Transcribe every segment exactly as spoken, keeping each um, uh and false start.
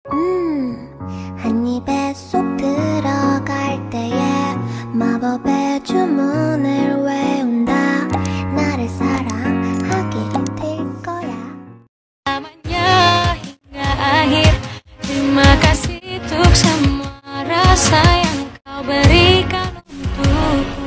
음, 한 입에 쏙 들어갈 때에 마법의 주문을 외운다. 나를 사랑하게 될 거야. Namanya hingga akhir. Terima kasih untuk semua rasa yang kau berikan untukku.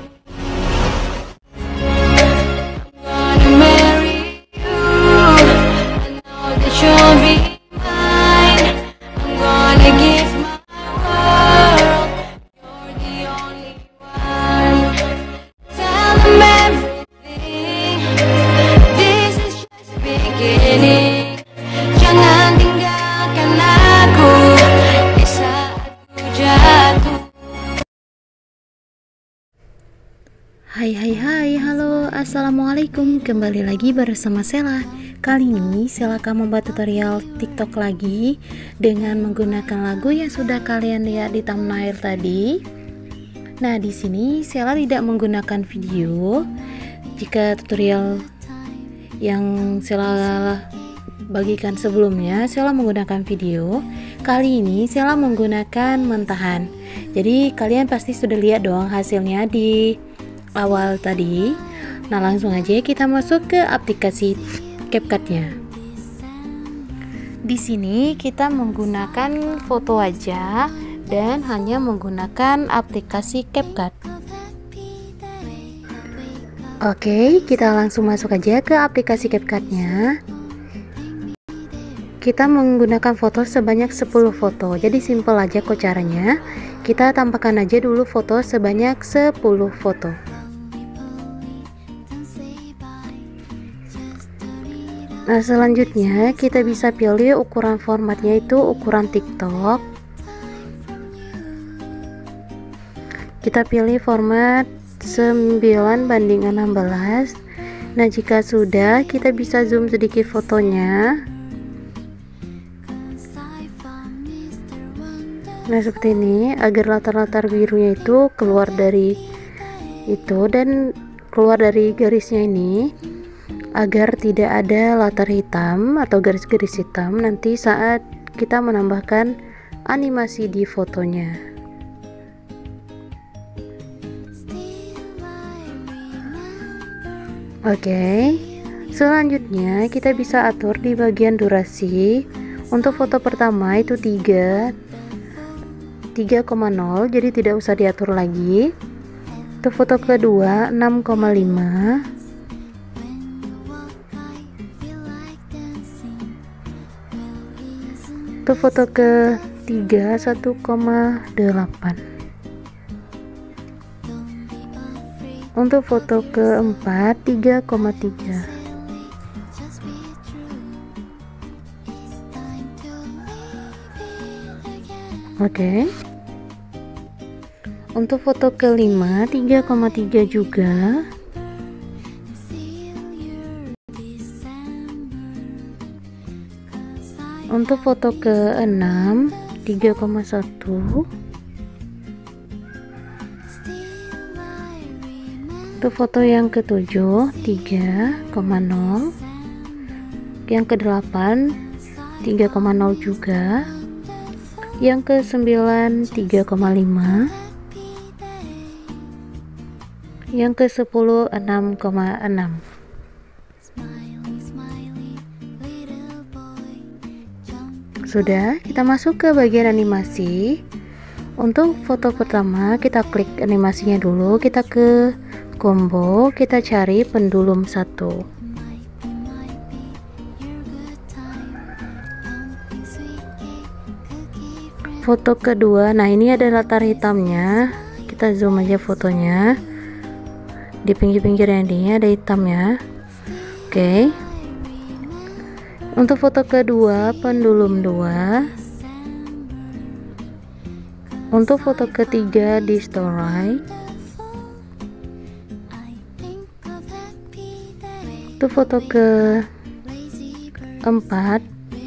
I'm gonna marry you. I know that you'll be mine. I'm gonna give my world. You're the only one. Tell them everything. This is just the beginning. Jangan tinggalkan aku di saat ku jatuh. Hai hai hai, halo, assalamualaikum. Kembali lagi bersama Sela. Kali ini Sela akan membuat tutorial TikTok lagi dengan menggunakan lagu yang sudah kalian lihat di thumbnail tadi. Nah, di sini Sela tidak menggunakan video. Jika tutorial yang Sela bagikan sebelumnya Sela menggunakan video, kali ini Sela menggunakan mentahan. Jadi kalian pasti sudah lihat dong hasilnya di awal tadi. Nah, langsung aja kita masuk ke aplikasi CapCut-nya. Di sini kita menggunakan foto aja dan hanya menggunakan aplikasi CapCut. Oke, kita langsung masuk aja ke aplikasi CapCut-nya. Kita menggunakan foto sebanyak sepuluh foto. Jadi simple aja kok caranya. Kita tambahkan aja dulu foto sebanyak sepuluh foto. Nah, selanjutnya kita bisa pilih ukuran formatnya itu ukuran TikTok. Kita pilih format sembilan banding enam belas. Nah, jika sudah, kita bisa zoom sedikit fotonya. Nah, seperti ini, agar latar-latar birunya itu keluar dari itu dan keluar dari garisnya ini, agar tidak ada latar hitam atau garis-garis hitam nanti saat kita menambahkan animasi di fotonya. Oke, selanjutnya kita bisa atur di bagian durasi. Untuk foto pertama itu tiga koma nol, jadi tidak usah diatur lagi. Untuk foto kedua enam koma lima. Untuk foto ketiga satu koma delapan. Untuk foto keempat tiga koma tiga. Oke. Untuk foto kelima tiga koma tiga juga. Untuk foto keenam tiga koma satu. Untuk foto yang ketujuh tiga koma nol. Yang kedelapan tiga koma nol juga. Yang kesembilan tiga koma lima. Yang ke sepuluh enam koma enam. Sudah, kita masuk ke bagian animasi. Untuk foto pertama kita klik animasinya dulu, kita ke combo, kita cari pendulum satu. Foto kedua, nah ini ada latar hitamnya, kita zoom aja fotonya. Di pinggir-pinggirnya ini ada hitamnya. Oke. Untuk foto kedua pendulum dua. Untuk foto ketiga distortion. Untuk foto keempat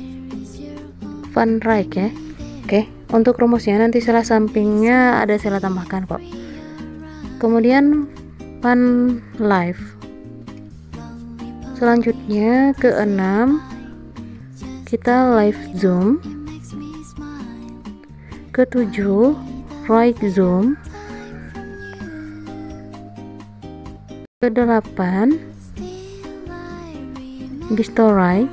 fun right ya. Oke, untuk rumusnya nanti sebelah sampingnya ada saya tambahkan kok. Kemudian fun live. Selanjutnya keenam kita live zoom. Ketujuh, right zoom. Kedelapan, distort right.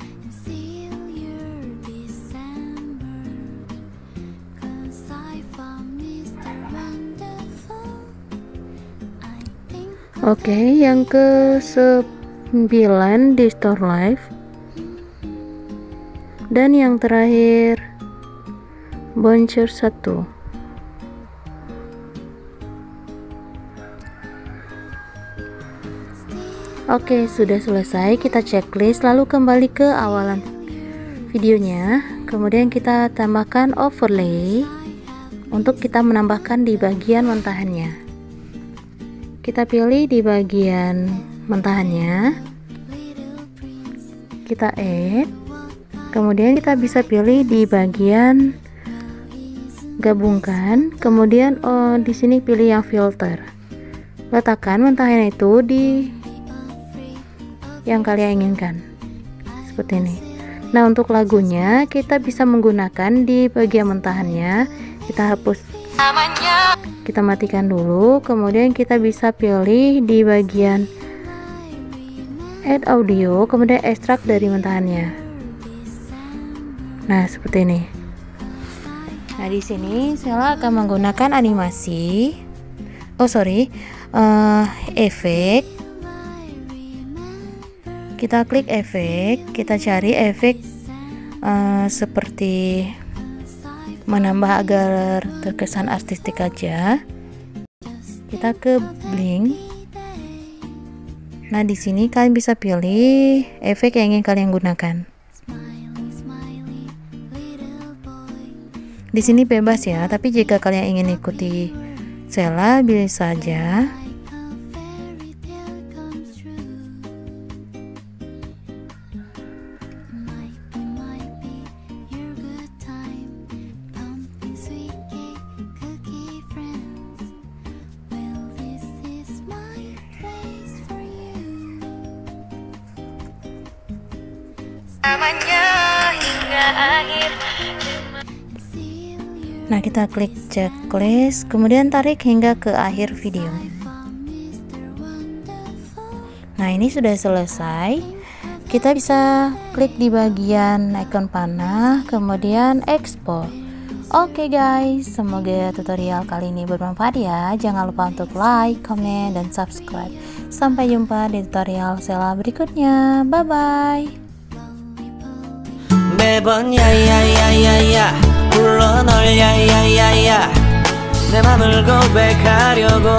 Oke, okay, yang ke sembilan distort left. Dan yang terakhir bouncer satu. Oke, sudah selesai. Kita checklist, lalu kembali ke awalan videonya. Kemudian kita tambahkan overlay untuk kita menambahkan di bagian mentahannya. Kita pilih di bagian mentahannya, kita add, kemudian kita bisa pilih di bagian gabungkan, kemudian oh, di sini pilih yang filter, letakkan mentahannya itu di yang kalian inginkan seperti ini. Nah, untuk lagunya kita bisa menggunakan di bagian mentahannya, kita hapus, kita matikan dulu, kemudian kita bisa pilih di bagian add audio, kemudian ekstrak dari mentahannya. Nah, seperti ini. Nah, di sini saya akan menggunakan animasi, oh sorry, uh, efek. Kita klik efek, kita cari efek uh, seperti menambah agar terkesan artistik aja. Kita ke blink. Nah, di sini kalian bisa pilih efek yang ingin kalian gunakan. Di sini bebas ya, tapi jika kalian ingin ikuti Sheila bisa saja. Nah, kita klik checklist, kemudian tarik hingga ke akhir video. Nah, ini sudah selesai. Kita bisa klik di bagian ikon panah, kemudian ekspor. Oke guys, semoga tutorial kali ini bermanfaat ya. Jangan lupa untuk like, comment, dan subscribe. Sampai jumpa di tutorial Sheila berikutnya. Bye bye. 매번 야야야야야 불러 널 야야야야 내 맘을 고백하려고